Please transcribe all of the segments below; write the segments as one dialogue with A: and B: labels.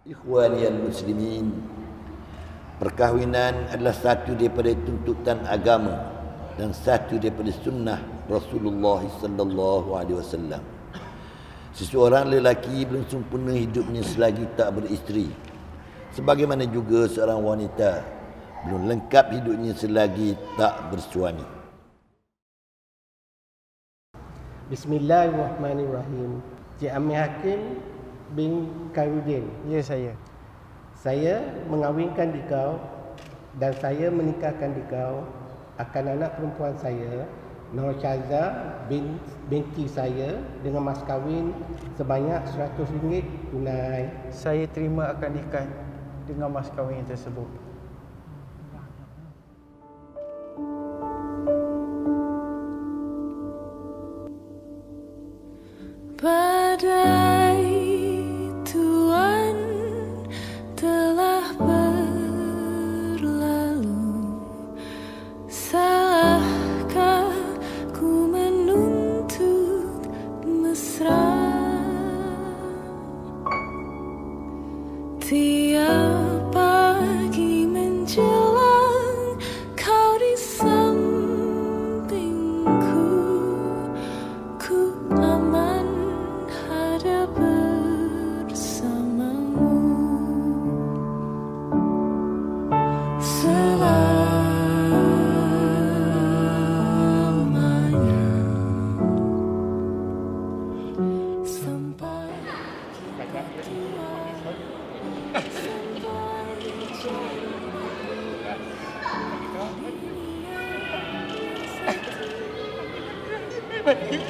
A: Ikhwaniyal muslimin, perkahwinan adalah satu daripada tuntutan agama dan satu daripada sunnah Rasulullah sallallahu alaihi wasallam. Seseorang lelaki belum sempurna hidupnya selagi tak beristeri, sebagaimana juga seorang wanita belum lengkap hidupnya selagi tak bersuami.
B: Bismillahirrahmanirrahim. Cik Amir Hakim bin Khairuddin.
C: Ya, saya.
B: Saya mengawinkan dikau dan saya menikahkan dikau akan anak perempuan saya, Nur Syaza binti saya, dengan mas kahwin sebanyak RM100 tunai.
C: Saya terima akad nikah dengan mas kahwin tersebut.
D: Badai Tuhan telah berlalu, salahkah ku menuntut mesra? Tiap pagi menjelang kau di sampingku, ku aman ada bersamamu selamanya sampai kita tua, sampai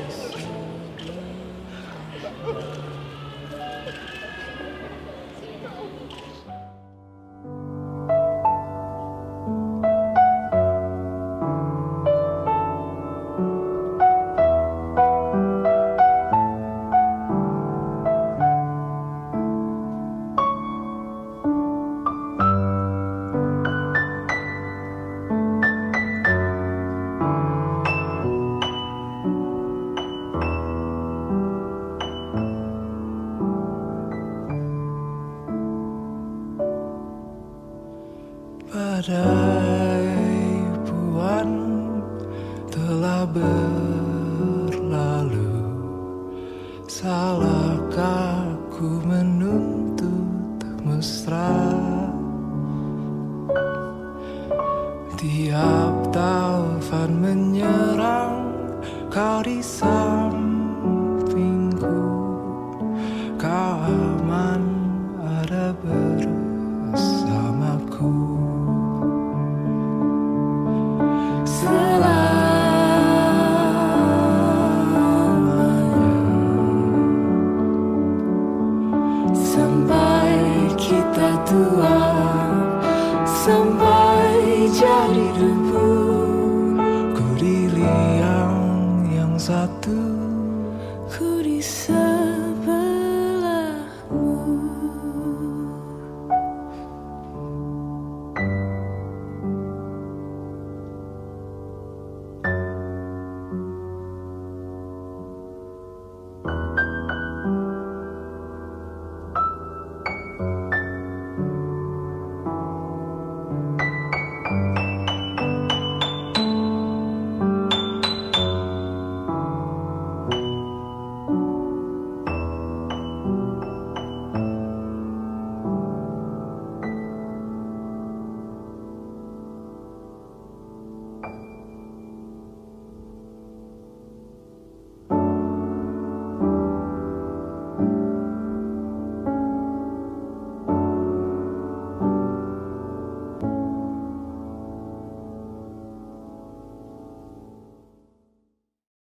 E: badai puan telah berlalu, salahkah ku menuntut mesra? Tiap taufan menyerang, kau di sampingku, kau aman ada bersamaku selamanya sampai kita tua, sampai jadi debu. Ku di liang yang satu,
D: ku di